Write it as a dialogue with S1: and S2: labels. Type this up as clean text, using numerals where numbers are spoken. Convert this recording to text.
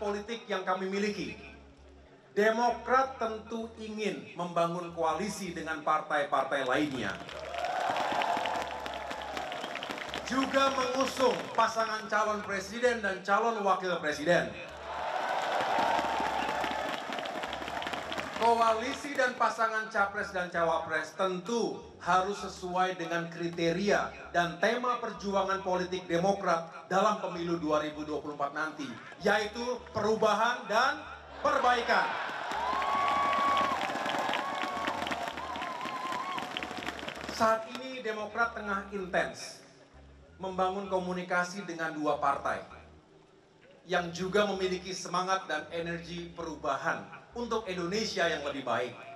S1: politik yang kami miliki, Demokrat tentu ingin membangun koalisi dengan partai-partai lainnya. Juga mengusung pasangan calon presiden dan calon wakil presiden. Koalisi dan pasangan capres dan cawapres tentu harus sesuai dengan kriteria dan tema perjuangan politik Demokrat dalam pemilu 2024 nanti, yaitu perubahan dan perbaikan. Saat ini Demokrat tengah intens membangun komunikasi dengan dua partai yang juga memiliki semangat dan energi perubahan untuk Indonesia yang lebih baik.